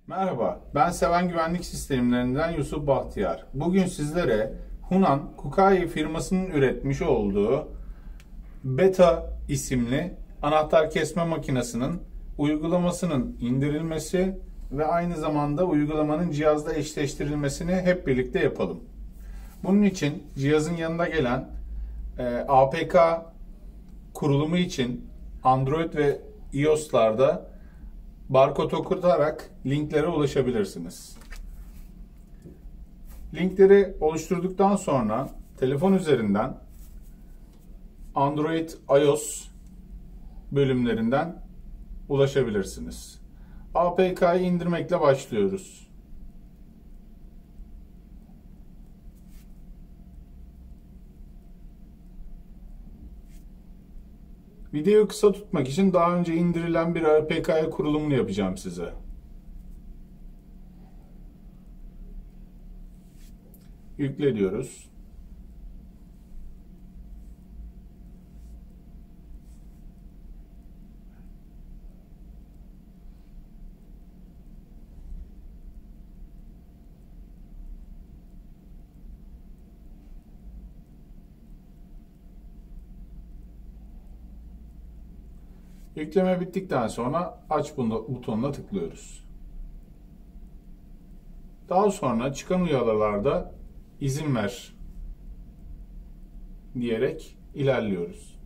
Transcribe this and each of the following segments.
Merhaba, ben Seven Güvenlik Sistemlerinden Yusuf Bahtiyar. Bugün sizlere Hunan Kukai firmasının üretmiş olduğu Beta isimli anahtar kesme makinesinin uygulamasının indirilmesi ve aynı zamanda uygulamanın cihazla eşleştirilmesini hep birlikte yapalım. Bunun için cihazın yanında gelen APK kurulumu için Android ve iOS'larda barkod okutarak linklere ulaşabilirsiniz. Linkleri oluşturduktan sonra telefon üzerinden Android, iOS bölümlerinden ulaşabilirsiniz. APK'yı indirmekle başlıyoruz. Videoyu kısa tutmak için daha önce indirilen bir APK kurulumunu yapacağım size. Yükle diyoruz. Yükleme bittikten sonra aç butonuna tıklıyoruz. Daha sonra çıkan uyarılarda izin ver diyerek ilerliyoruz.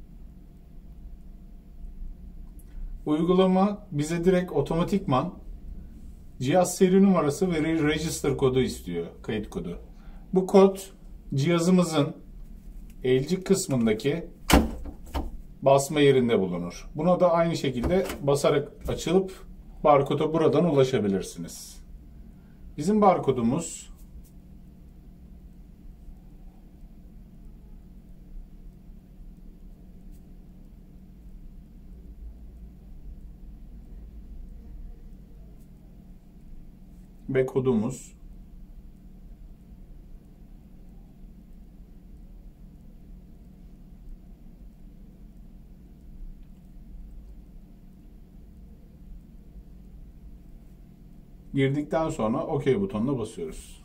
Uygulama bize direkt otomatikman cihaz seri numarası ve register kodu istiyor, kayıt kodu. Bu kod cihazımızın elcik kısmındaki basma yerinde bulunur. Buna da aynı şekilde basarak açılıp barkoda buradan ulaşabilirsiniz. Bizim barkodumuz ve kodumuz girdikten sonra OK butonuna basıyoruz.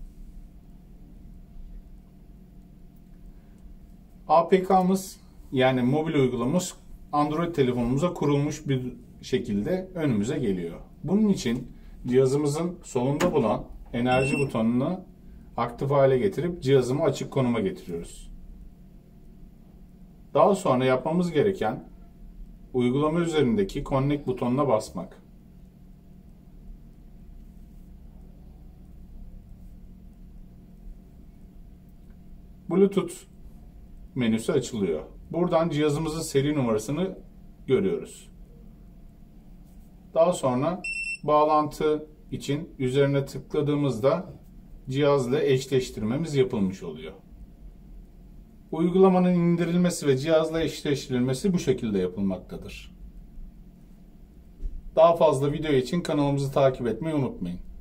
APK'mız yani mobil uygulamamız Android telefonumuza kurulmuş bir şekilde önümüze geliyor. Bunun için cihazımızın solunda bulunan enerji butonunu aktif hale getirip cihazımı açık konuma getiriyoruz. Daha sonra yapmamız gereken uygulama üzerindeki Connect butonuna basmak. Bluetooth menüsü açılıyor. Buradan cihazımızın seri numarasını görüyoruz. Daha sonra bağlantı için üzerine tıkladığımızda cihazla eşleştirmemiz yapılmış oluyor. Uygulamanın indirilmesi ve cihazla eşleştirilmesi bu şekilde yapılmaktadır. Daha fazla video için kanalımızı takip etmeyi unutmayın.